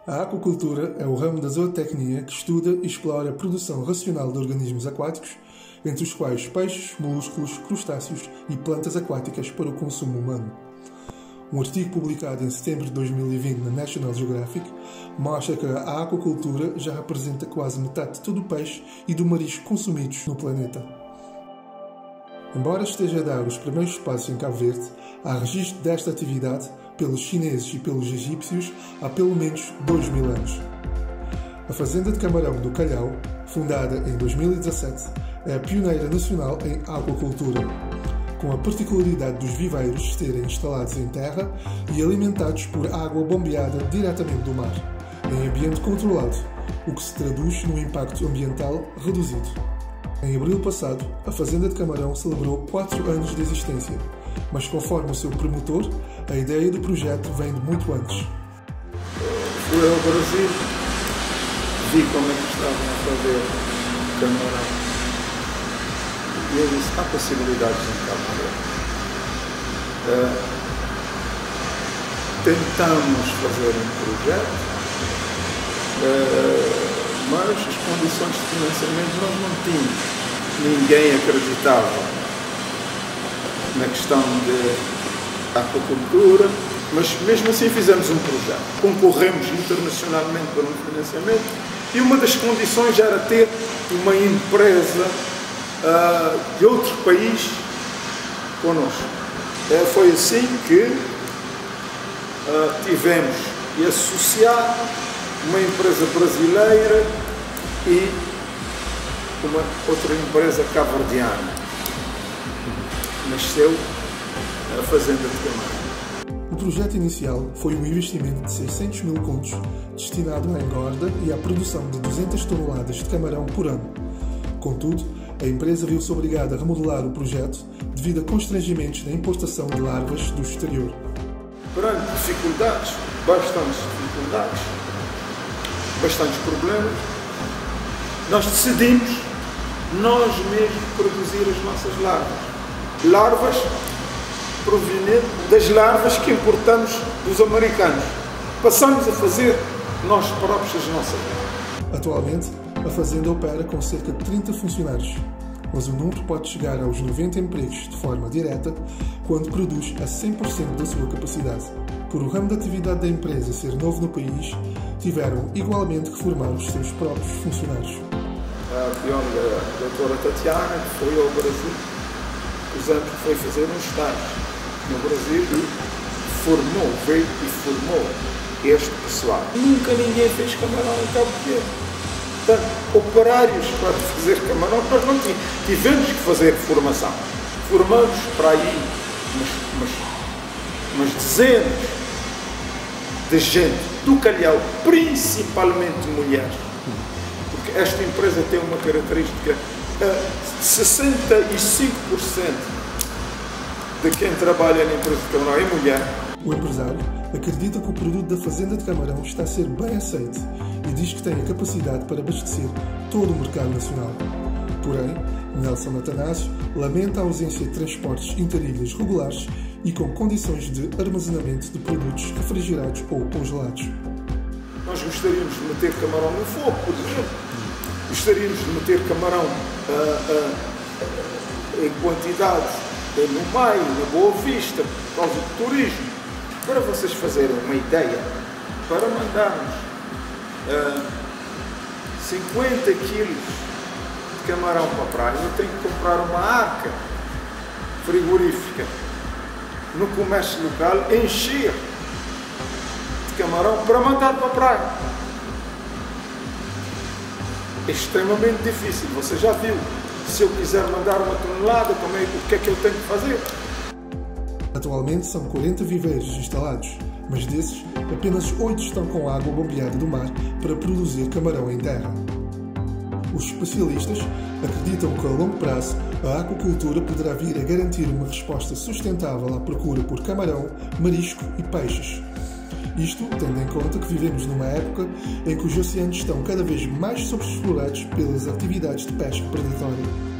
A aquacultura é o ramo da zootecnia que estuda e explora a produção racional de organismos aquáticos, entre os quais peixes, molúsculos, crustáceos e plantas aquáticas para o consumo humano. Um artigo publicado em setembro de 2020 na National Geographic mostra que a aquacultura já representa quase metade de todo o peixe e do marisco consumidos no planeta. Embora esteja a dar os primeiros passos em Cabo Verde, há registro desta atividade pelos chineses e pelos egípcios há pelo menos 2000 anos. A Fazenda de Camarão do Calhau, fundada em 2017, é a pioneira nacional em aquacultura, com a particularidade dos viveiros serem instalados em terra e alimentados por água bombeada diretamente do mar, em ambiente controlado, o que se traduz num impacto ambiental reduzido. Em abril passado, a Fazenda de Camarão celebrou 4 anos de existência, mas conforme o seu promotor, a ideia do projeto vem de muito antes. Fui ao Brasil, vi como é que estavam a fazer camarão e eu disse, há possibilidades de Cabo Verde. Tentamos fazer um projeto, mas as condições de financiamento nós não tínhamos. Ninguém acreditava na questão de aquacultura, mas mesmo assim fizemos um projeto. Concorremos internacionalmente para um financiamento e uma das condições era ter uma empresa de outro país connosco. Foi assim que tivemos de associar uma empresa brasileira e uma outra empresa cabo-verdiana. Nasceu a Fazenda de Camarão. O projeto inicial foi um investimento de 600 mil contos destinado à engorda e à produção de 200 toneladas de camarão por ano. Contudo, a empresa viu-se obrigada a remodelar o projeto devido a constrangimentos na importação de larvas do exterior. Perante dificuldades, bastantes problemas, nós decidimos nós mesmos produzir as nossas larvas. Larvas provenientes das larvas que importamos dos americanos. Passamos a fazer nós próprios as nossas larvas. Atualmente, a fazenda opera com cerca de 30 funcionários, mas o número pode chegar aos 90 empregos de forma direta quando produz a 100% da sua capacidade. Por o ramo de atividade da empresa ser novo no país, tiveram igualmente que formar os seus próprios funcionários. A doutora Tatiana, que foi ao Brasil, os anos que foi fazer um estágio no Brasil e veio e formou este pessoal. Nunca ninguém fez camarão em Cabo Verde. Portanto, operários para fazer camarão, nós não tivemos que fazer formação. Formamos para aí umas dezenas de gente do Calhau, principalmente mulheres. Porque esta empresa tem uma característica, 65% de quem trabalha na empresa de camarão é mulher. O empresário acredita que o produto da Fazenda de Camarão está a ser bem aceito e diz que tem a capacidade para abastecer todo o mercado nacional. Porém, Nelson Atanásio lamenta a ausência de transportes interilhas regulares e com condições de armazenamento de produtos refrigerados ou congelados. Nós gostaríamos de meter camarão no fogo, por exemplo. Gostaríamos de meter camarão em quantidade no Maio, na Boa Vista, por causa do turismo. Para vocês fazerem uma ideia, para mandarmos 50 quilos de camarão para a praia, eu tenho que comprar uma arca frigorífica no comércio local, encher de camarão para mandar para a praia. É extremamente difícil, você já viu. Se eu quiser mandar uma tonelada, o que é que eu tenho que fazer? Atualmente são 40 viveiros instalados, mas desses, apenas 8 estão com água bombeada do mar para produzir camarão em terra. Os especialistas acreditam que a longo prazo a aquacultura poderá vir a garantir uma resposta sustentável à procura por camarão, marisco e peixes. Isto tendo em conta que vivemos numa época em que os oceanos estão cada vez mais sobreexplorados pelas atividades de pesca predatória.